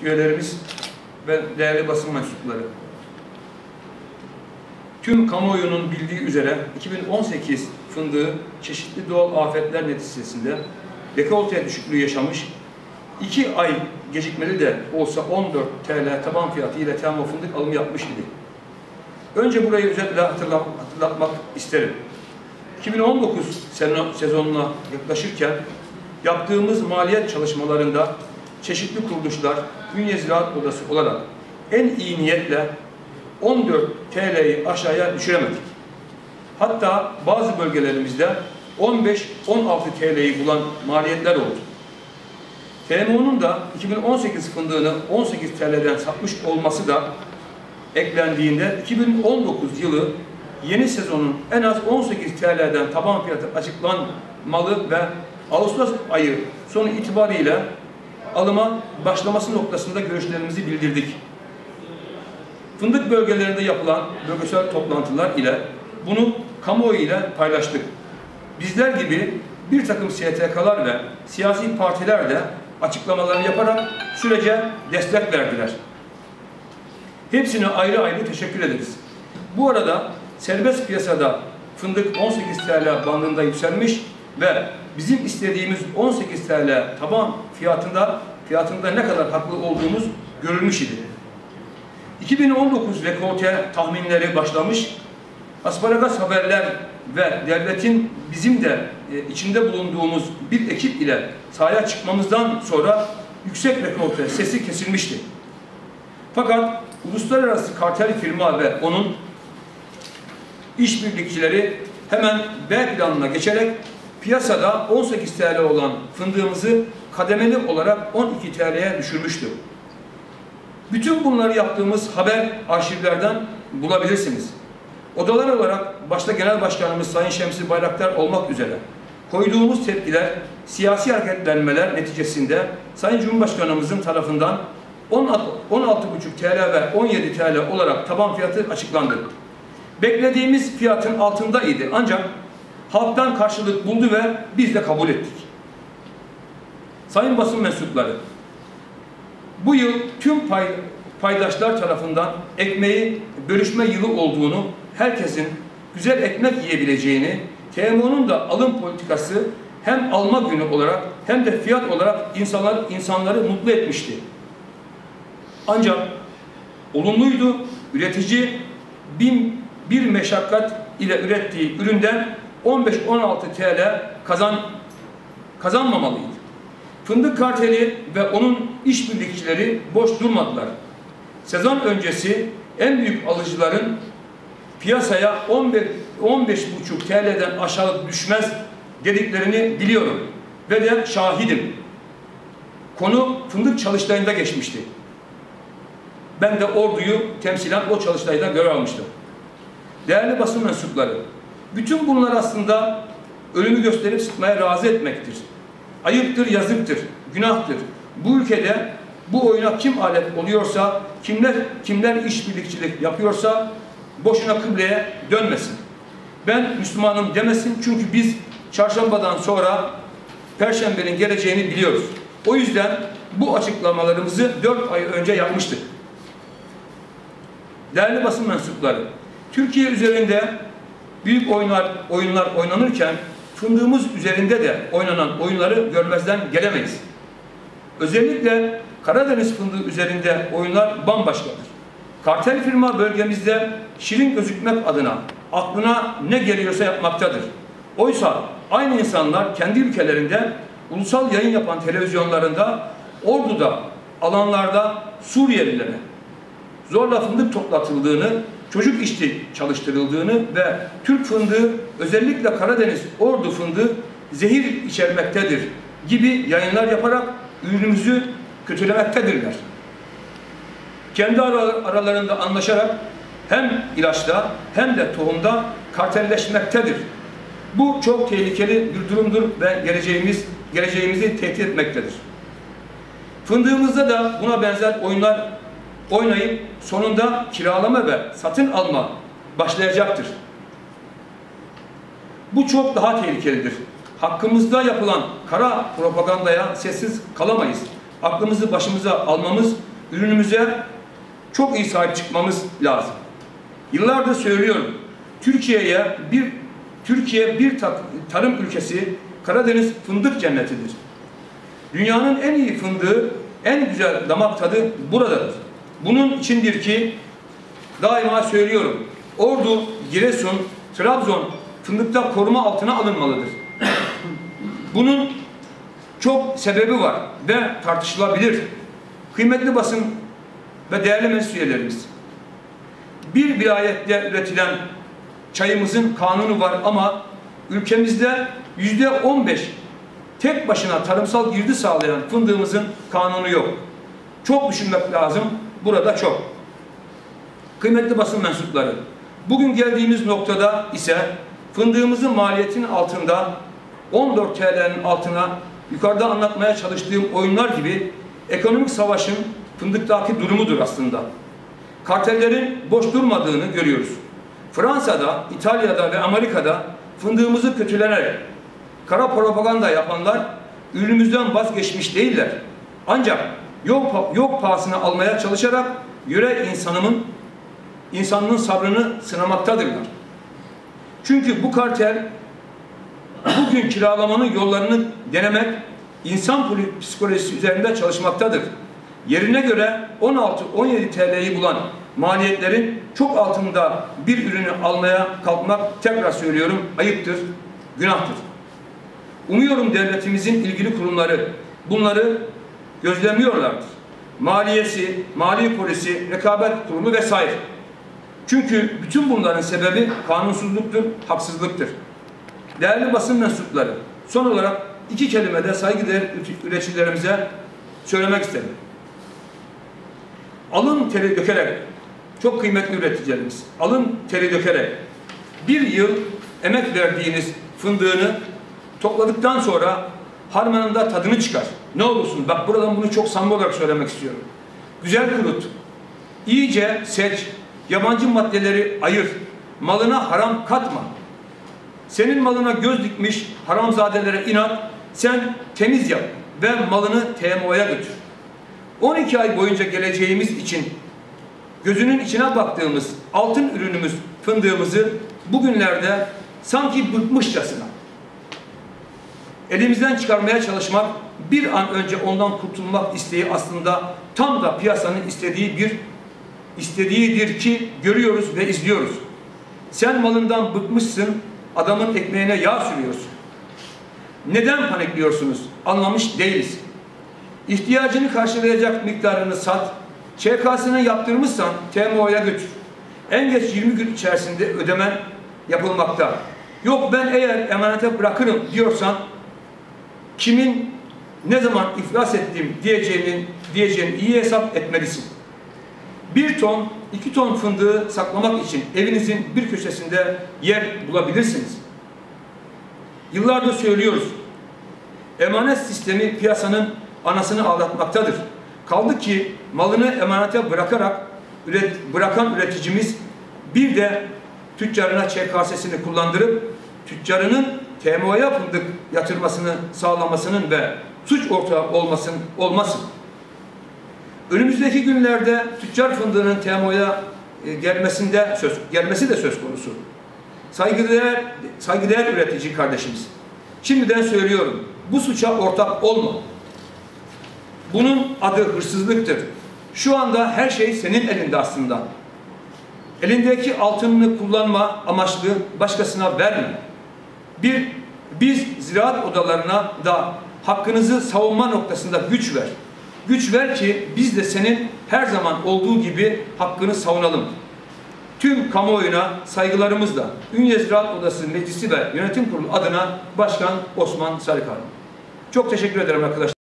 üyelerimiz ve değerli basın mensupları. Tüm kamuoyunun bildiği üzere 2018 fındığı çeşitli doğal afetler neticesinde dekolte düşüklüğü yaşamış, 2 ay gecikmeli de olsa 14 TL taban fiyatı ile TMO fındık alımı yapmış idi. Önce burayı özetle hatırlatmak isterim. 2019 sezonuna yaklaşırken yaptığımız maliyet çalışmalarında çeşitli kuruluşlar Ünye Ziraat Odası olarak en iyi niyetle 14 TL'yi aşağıya düşüremedik. Hatta bazı bölgelerimizde 15-16 TL'yi bulan maliyetler oldu. TMO'nun da 2018 fındığını 18 TL'den satmış olması da eklendiğinde 2019 yılı yeni sezonun en az 18 TL'den taban fiyatı açıklanmalı ve Ağustos ayı sonu itibariyle alıma başlaması noktasında görüşlerimizi bildirdik. Fındık bölgelerinde yapılan bölgesel toplantılar ile bunu kamuoyu ile paylaştık. Bizler gibi bir takım STK'lar ve siyasi partiler de açıklamalarını yaparak sürece destek verdiler. Hepsine ayrı ayrı teşekkür ederiz. Bu arada serbest piyasada fındık 18 TL bandında yükselmiş ve bizim istediğimiz 18 TL taban fiyatında ne kadar haklı olduğumuz görülmüş idi. 2019 rekolte tahminleri başlamış, asparagas haberler ve devletin bizim de içinde bulunduğumuz bir ekip ile sahaya çıkmamızdan sonra yüksek rekolte sesi kesilmişti. Fakat uluslararası kartel firma ve onun işbirlikçileri hemen B planına geçerek piyasada 18 TL olan fındığımızı kademeli olarak 12 TL'ye düşürmüştü. Bütün bunları yaptığımız haber arşivlerden bulabilirsiniz. Odalar olarak başta Genel Başkanımız Sayın Şemsi Bayraktar olmak üzere koyduğumuz tepkiler, siyasi hareketlenmeler neticesinde Sayın Cumhurbaşkanımızın tarafından 16,5 TL ve 17 TL olarak taban fiyatı açıklandı. Beklediğimiz fiyatın altındaydı ancak halktan karşılık buldu ve biz de kabul ettik. Sayın basın mensupları, bu yıl tüm paydaşlar tarafından ekmeği bölüşme yılı olduğunu, herkesin güzel ekmek yiyebileceğini, TMO'nun da alım politikası hem alma günü olarak hem de fiyat olarak insanları mutlu etmişti. Ancak olumluydu, üretici bir meşakkat ile ürettiği üründen 15-16 TL kazanmamalıydı. Fındık karteli ve onun işbirlikçileri boş durmadılar. Sezon öncesi en büyük alıcıların piyasaya 15,5 TL'den aşağı düşmez dediklerini biliyorum ve de şahidim. Konu fındık çalıştayında geçmişti. Ben de orduyu temsilen o çalıştayda görev almıştım. Değerli basın mensupları, bütün bunlar aslında ölümü gösterip sıkmaya razı etmektir. Ayıptır, yazıktır, günahtır. Bu ülkede bu oyuna kim alet oluyorsa, kimler işbirlikçilik yapıyorsa boşuna kıbleye dönmesin. Ben Müslümanım demesin, çünkü biz çarşambadan sonra Perşembenin geleceğini biliyoruz. O yüzden bu açıklamalarımızı 4 ay önce yapmıştık. Değerli basın mensupları, Türkiye üzerinde büyük oyunlar oynanırken fındığımız üzerinde de oynanan oyunları görmezden gelemeyiz. Özellikle Karadeniz fındığı üzerinde oyunlar bambaşkadır. Kartel firma bölgemizde şirin gözükmek adına aklına ne geliyorsa yapmaktadır. Oysa aynı insanlar kendi ülkelerinde ulusal yayın yapan televizyonlarında, orduda, alanlarda Suriyelilere zorla fındık toplatıldığını, çocuk işçi çalıştırıldığını ve Türk fındığı, özellikle Karadeniz Ordu fındığı zehir içermektedir gibi yayınlar yaparak ürünümüzü kötülemektedirler. Kendi aralarında anlaşarak hem ilaçta hem de tohumda kartelleşmektedir. Bu çok tehlikeli bir durumdur ve geleceğimizi tehdit etmektedir. Fındığımızda da buna benzer oyunlar oynayıp sonunda kiralama ve satın alma başlayacaktır. Bu çok daha tehlikelidir. Hakkımızda yapılan kara propagandaya sessiz kalamayız. Aklımızı başımıza almamız, ürünümüze çok iyi sahip çıkmamız lazım. Yıllardır söylüyorum. Türkiye bir tarım ülkesi, Karadeniz fındık cennetidir. Dünyanın en iyi fındığı, en güzel damak tadı buradadır. Bunun içindir ki daima söylüyorum. Ordu, Giresun, Trabzon fındıkta koruma altına alınmalıdır. Bunun çok sebebi var ve tartışılabilir. Kıymetli basın ve değerli meclis üyelerimiz, bir vilayette üretilen çayımızın kanunu var ama ülkemizde %15 tek başına tarımsal girdi sağlayan fındığımızın kanunu yok. Çok düşünmek lazım. Burada çok. Kıymetli basın mensupları, bugün geldiğimiz noktada ise fındığımızın maliyetinin altında 14 TL'nin altına yukarıda anlatmaya çalıştığım oyunlar gibi ekonomik savaşın fındıktaki durumudur aslında. Kartellerin boş durmadığını görüyoruz. Fransa'da, İtalya'da ve Amerika'da fındığımızı kötülenerek kara propaganda yapanlar ürünümüzden vazgeçmiş değiller. Ancak yok pahasına almaya çalışarak yöre insanlığın sabrını sınamaktadırlar. Çünkü bu kartel bugün kiralamanın yollarını denemek, insan psikolojisi üzerinde çalışmaktadır. Yerine göre 16-17 TL'yi bulan maliyetlerin çok altında bir ürünü almaya kalkmak, tekrar söylüyorum, ayıptır, günahtır. Umuyorum devletimizin ilgili kurumları bunları gözlemliyorlardır. Maliyesi, mali polisi, rekabet kurumu vesaire. Çünkü bütün bunların sebebi kanunsuzluktur, haksızlıktır. Değerli basın mensupları, son olarak iki kelime de saygıdeğer üreticilerimize söylemek isterim. Alın teri dökerek, çok kıymetli üreticilerimiz, alın teri dökerek bir yıl emek verdiğiniz fındığını topladıktan sonra harmanında tadını çıkar. Ne olursun, bak buradan bunu çok samimi olarak söylemek istiyorum. Güzel kurut, iyice seç, yabancı maddeleri ayır, malına haram katma. Senin malına göz dikmiş haramzadelere inat, sen temiz yap ve malını TMO'ya götür. 12 ay boyunca geleceğimiz için gözünün içine baktığımız altın ürünümüz fındığımızı bugünlerde sanki bıkmışçasına elimizden çıkarmaya çalışmak, bir an önce ondan kurtulmak isteği aslında tam da piyasanın istediğidir ki görüyoruz ve izliyoruz. Sen malından bıkmışsın, adamın ekmeğine yağ sürüyorsun. Neden panikliyorsunuz? Anlamış değiliz. İhtiyacını karşılayacak miktarını sat, ÇK'sını yaptırmışsan TMO'ya götür. En geç 20 gün içerisinde ödemen yapılmakta. Yok ben eğer emanete bırakırım diyorsan kimin ne zaman iflas ettiğim diyeceğini iyi hesap etmelisin. 1 ton, 2 ton fındığı saklamak için evinizin bir köşesinde yer bulabilirsiniz. Yıllardır söylüyoruz. Emanet sistemi piyasanın anasını ağlatmaktadır. Kaldı ki malını emanete bırakan üreticimiz bir de tüccarına ÇKS'sini kullandırıp tüccarının TMO'ya fındık yatırmasını sağlamasının ve suç ortağı olmasın. Önümüzdeki günlerde tüccar fındığının TMO'ya gelmesi de söz konusu. Saygıdeğer üretici kardeşimiz, şimdiden söylüyorum, bu suça ortak olma. Bunun adı hırsızlıktır. Şu anda her şey senin elinde aslında. Elindeki altınını kullanma amaçlı başkasına verme. Biz ziraat odalarına da hakkınızı savunma noktasında güç ver. Güç ver ki biz de senin her zaman olduğu gibi hakkını savunalım. Tüm kamuoyuna saygılarımızla Ünye Ziraat Odası Meclisi ve Yönetim Kurulu adına Başkan Osman Sarıkar. Çok teşekkür ederim arkadaşlar.